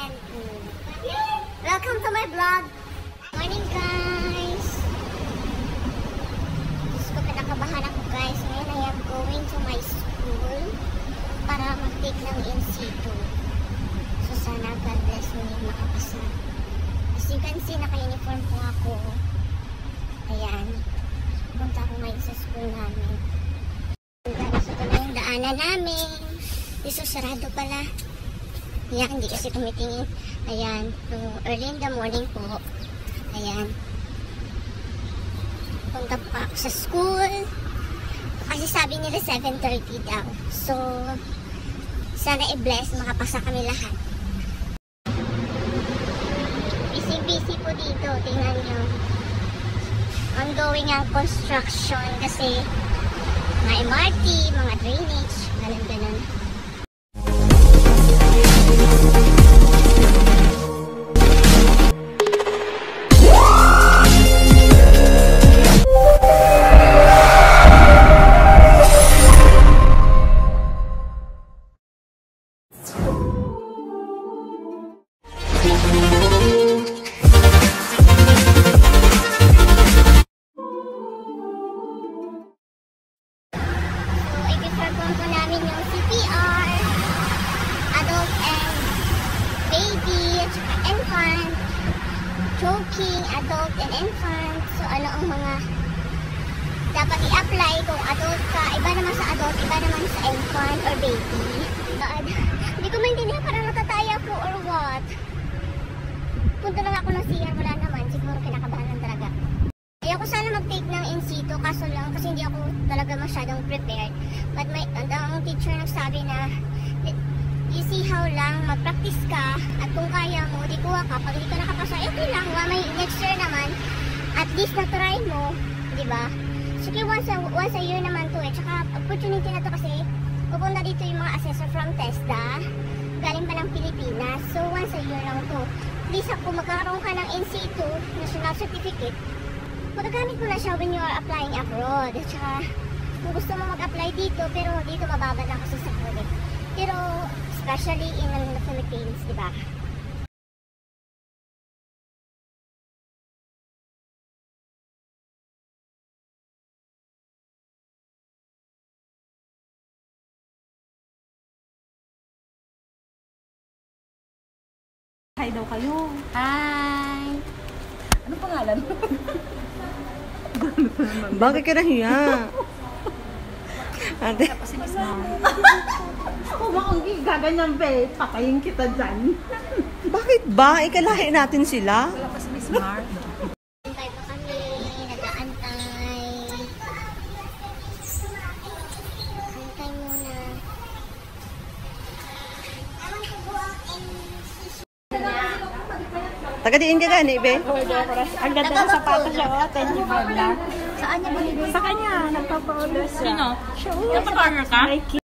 and welcome to my vlog. Morning guys. Diyos ko, pinakabahan ako guys. Ngayon I am going to my school para mag-take ng NC2. So sana God bless me makapasa. As you can see, naka-uniform po ako. Ayan. Punta ako ngayon sa school namin. Guys, ito na yung daanan namin. Dito sarado pala. Ayan, hindi kasi tumitingin. Ayan, so early in the morning po. Ayan. Punta pa ako sa school. Kasi sabi nila 7:30 daw. So, sana i-bless, makapasa kami lahat. Busy po dito, tingnan nyo. Ongoing ang construction kasi mga MRT, mga drainage, ganun-ganun. Choking, adult and infant. So ano ang mga dapat i-apply kung adult ka, iba naman sa adult, iba naman sa infant or baby. Hindi ko maintindihan, parang natataya ko or what. Punta lang ako ng CR, wala naman, siguro kinakabahan talaga. Ayoko sana mag-take ng NC2, kaso lang kasi hindi ako talaga masyadong prepared. But ang teacher nagsabi na you see how lang, mag-practice ka at kung kaya mo, di kuha ka. Pag hindi ka nakapasa, okay lang, may next year naman, at least na-try mo, di ba? So, once a year naman to eh. Tsaka, opportunity na to kasi, pupunta dito yung mga assessor from TESDA, galing pa ng Pilipinas. So, once a year lang to. At least kung magkakaroon ka ng NC2, National Certificate, magagamit mo na siya when you are applying abroad. At saka, kung gusto mo mag-apply dito, pero dito mababa lang kasi sa credit. Pero, especially in the Philippines, di ba? Hi daw kayo. Hi! Ano pangalan? Bakit ka nahiya? Ate. Si Miss Ma'am. Kung bakong gaganyan be, patayin kita dyan. Bakit ba? Ikalahin natin sila. Wala pa si Miss Ma'am. Antay pa kami, nag-aantay. Antay muna. Taga-diin ka gani, be? Ang ganda ng sapatos siya, 25 lang. Saan niya binibili? Sa kanya, nagpapa-order siya. Sino? Siya, Nagpapa-order ka? Nike.